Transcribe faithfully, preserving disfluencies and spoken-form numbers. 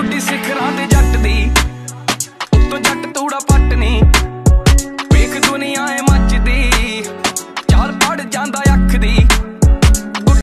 ਉੱਡੀ ਸਿਖਰਾਂ ਤੇ ਜੱਟ ਦੀ, ਉੱਤੋਂ ਜੱਟ ਤੂੜਾ ਪੱਟ ਨੀ।